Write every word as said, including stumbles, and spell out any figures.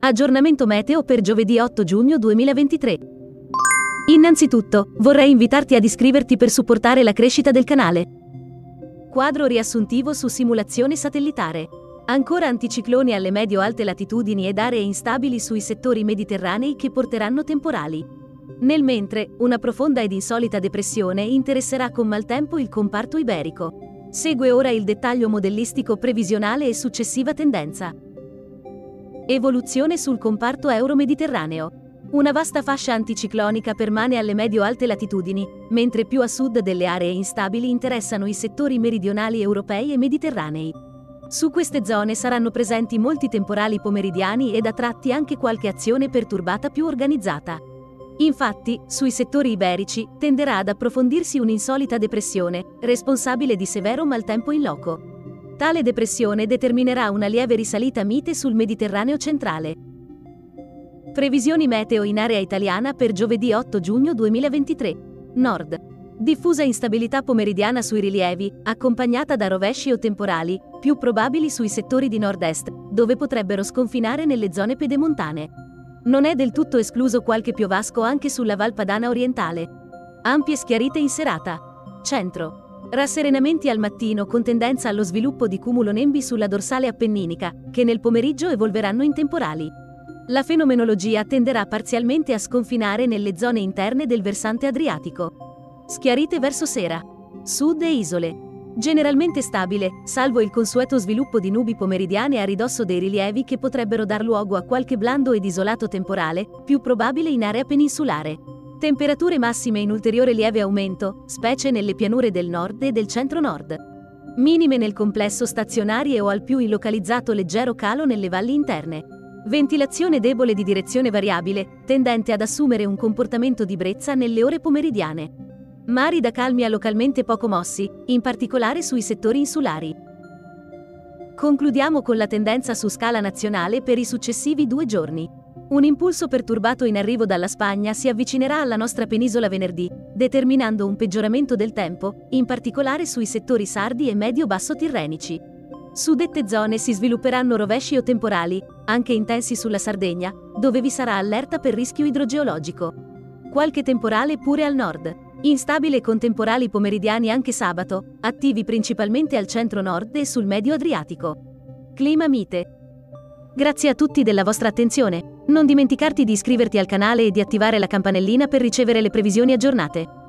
Aggiornamento meteo per giovedì otto giugno duemilaventitré. Innanzitutto, vorrei invitarti ad iscriverti per supportare la crescita del canale. Quadro riassuntivo su simulazione satellitare. Ancora anticicloni alle medio-alte latitudini ed aree instabili sui settori mediterranei che porteranno temporali. Nel mentre, una profonda ed insolita depressione interesserà con maltempo il comparto iberico. Segue ora il dettaglio modellistico previsionale e successiva tendenza. Evoluzione sul comparto euro-mediterraneo. Una vasta fascia anticiclonica permane alle medio-alte latitudini, mentre più a sud delle aree instabili interessano i settori meridionali europei e mediterranei. Su queste zone saranno presenti molti temporali pomeridiani ed a tratti anche qualche azione perturbata più organizzata. Infatti, sui settori iberici, tenderà ad approfondirsi un'insolita depressione, responsabile di severo maltempo in loco. Tale depressione determinerà una lieve risalita mite sul Mediterraneo centrale. Previsioni meteo in area italiana per giovedì otto giugno duemilaventitré. Nord. Diffusa instabilità pomeridiana sui rilievi, accompagnata da rovesci o temporali, più probabili sui settori di nord-est, dove potrebbero sconfinare nelle zone pedemontane. Non è del tutto escluso qualche piovasco anche sulla Val Padana orientale. Ampie schiarite in serata. Centro. Rasserenamenti al mattino con tendenza allo sviluppo di cumulonembi sulla dorsale appenninica, che nel pomeriggio evolveranno in temporali. La fenomenologia tenderà parzialmente a sconfinare nelle zone interne del versante adriatico. Schiarite verso sera. Sud e isole. Generalmente stabile, salvo il consueto sviluppo di nubi pomeridiane a ridosso dei rilievi che potrebbero dar luogo a qualche blando ed isolato temporale, più probabile in area peninsulare. Temperature massime in ulteriore lieve aumento, specie nelle pianure del nord e del centro-nord. Minime nel complesso stazionarie o al più in localizzato leggero calo nelle valli interne. Ventilazione debole di direzione variabile, tendente ad assumere un comportamento di brezza nelle ore pomeridiane. Mari da calmi a localmente poco mossi, in particolare sui settori insulari. Concludiamo con la tendenza su scala nazionale per i successivi due giorni. Un impulso perturbato in arrivo dalla Spagna si avvicinerà alla nostra penisola venerdì, determinando un peggioramento del tempo, in particolare sui settori sardi e medio-basso tirrenici. Su dette zone si svilupperanno rovesci o temporali, anche intensi sulla Sardegna, dove vi sarà allerta per rischio idrogeologico. Qualche temporale pure al nord. Instabile con temporali pomeridiani anche sabato, attivi principalmente al centro-nord e sul medio Adriatico. Clima mite. Grazie a tutti della vostra attenzione. Non dimenticarti di iscriverti al canale e di attivare la campanellina per ricevere le previsioni aggiornate.